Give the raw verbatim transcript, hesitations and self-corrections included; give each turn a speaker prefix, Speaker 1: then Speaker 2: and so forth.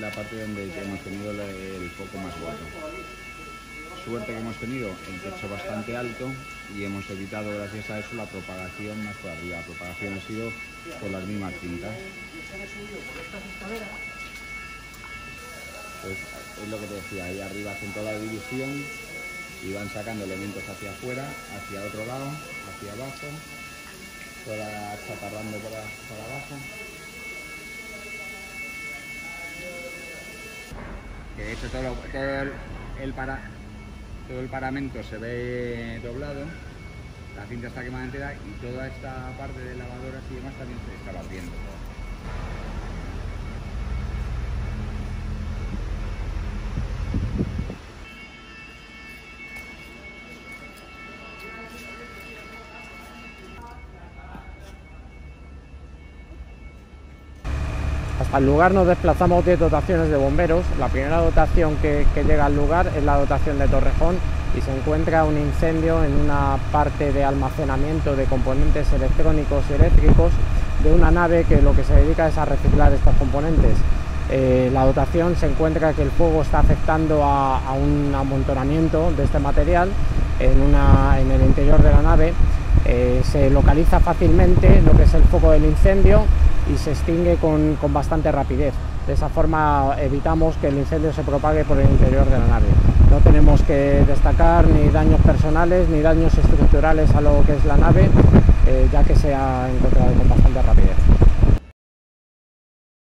Speaker 1: la parte donde hemos tenido el foco más gordo. Suerte que hemos tenido el techo bastante alto y hemos evitado gracias a eso la propagación más por arriba. La propagación ha sido por las mismas cintas. Pues es lo que te decía, ahí arriba hacen toda la división y van sacando elementos hacia afuera, hacia otro lado, hacia abajo, toda chatarrando por, por abajo. Que de hecho todo, lo, todo, el, el para, todo el paramento se ve doblado, la cinta está quemada entera y toda esta parte de lavadoras y demás también se está batiendo.
Speaker 2: Hasta el lugar nos desplazamos diez dotaciones de bomberos. La primera dotación que, que llega al lugar es la dotación de Torrejón y se encuentra un incendio en una parte de almacenamiento de componentes electrónicos y eléctricos de una nave que lo que se dedica es a reciclar estos componentes. Eh, la dotación se encuentra que el fuego está afectando a, a un amontonamiento de este material en, una, en el interior de la nave. Eh, se localiza fácilmente lo que es el foco del incendio y se extingue con, con bastante rapidez. De esa forma evitamos que el incendio se propague por el interior de la nave. No tenemos que destacar ni daños personales ni daños estructurales a lo que es la nave, eh, ya que se ha encontrado con bastante rapidez.